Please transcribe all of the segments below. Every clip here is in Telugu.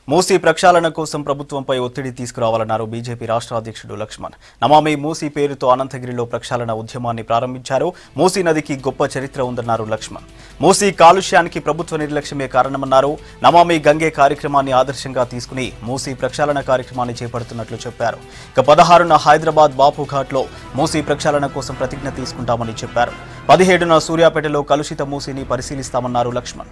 మూసీ ప్రక్షాళన కోసం ప్రభుత్వంపై ఒత్తిడి తీసుకురావాలన్నారు బీజేపీ రాష్ట్ర అధ్యక్షుడు లక్ష్మణ్. నమామి మూసీ పేరుతో అనంతగిరిలో ప్రక్షాళన ఉద్యమాన్ని ప్రారంభించారు. మూసీ నదికి గొప్ప చరిత్ర ఉందన్నారు లక్ష్మణ్. మూసీ కాలుష్యానికి ప్రభుత్వ నిర్లక్ష్యమే కారణమన్నారు. నమామి గంగే కార్యక్రమాన్ని ఆదర్శంగా తీసుకుని మూసీ ప్రక్షాళన కార్యక్రమాన్ని చేపడుతున్నట్లు చెప్పారు. ఇక 16న హైదరాబాద్ బాపుఘాట్లో మూసీ ప్రక్షాళన కోసం ప్రతిజ్ఞ తీసుకుంటామని చెప్పారు. 17న సూర్యాపేటలో కలుషిత మూసీని పరిశీలిస్తామన్నారు లక్ష్మణ్.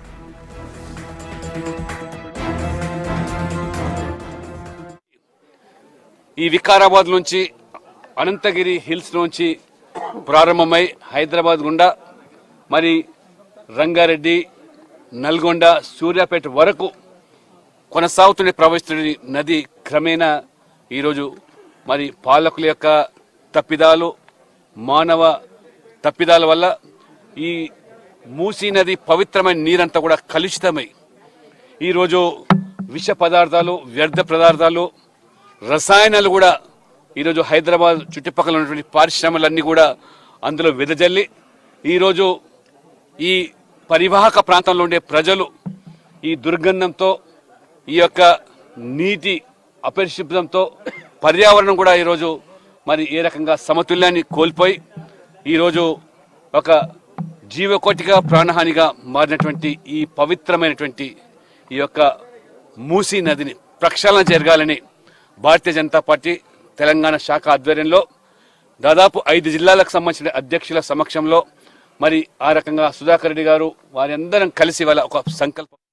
ఈ వికారాబాద్ నుంచి అనంతగిరి హిల్స్ నుంచి ప్రారంభమై హైదరాబాద్ గుండా మరి రంగారెడ్డి, నల్గొండ, సూర్యాపేట వరకు కొనసాగుతున్న ప్రవహిస్తున్న నది క్రమేణా ఈరోజు మరి పాలకుల యొక్క తప్పిదాలు, మానవ తప్పిదాల వల్ల ఈ మూసీ నది పవిత్రమైన నీరంతా కూడా కలుషితమై ఈరోజు విష పదార్థాలు, వ్యర్థ పదార్థాలు, రసాయనాలు కూడా ఈరోజు హైదరాబాద్ చుట్టుపక్కల ఉన్నటువంటి పరిశ్రమలన్నీ కూడా అందులో వెదజల్లి ఈరోజు ఈ పరివాహక ప్రాంతంలో ఉండే ప్రజలు ఈ దుర్గంధంతో, ఈ యొక్క నీటి అపరిశుభ్రంతో పర్యావరణం కూడా ఈరోజు మరి ఏ రకంగా సమతుల్యాన్ని కోల్పోయి ఈరోజు ఒక జీవకోటిగా ప్రాణహానిగా మారినటువంటి ఈ పవిత్రమైనటువంటి ఈ యొక్క మూసీ నదిని ప్రక్షాళన జరగాలని భారతీయ జనతా పార్టీ తెలంగాణ శాఖ ఆధ్వర్యంలో దాదాపు 5 జిల్లాలకు సంబంధించిన అధ్యక్షుల సమక్షంలో మరి ఆ రకంగా సుధాకర్ రెడ్డి గారు వారి అందరం కలిసి వాళ్ళ ఒక సంకల్పం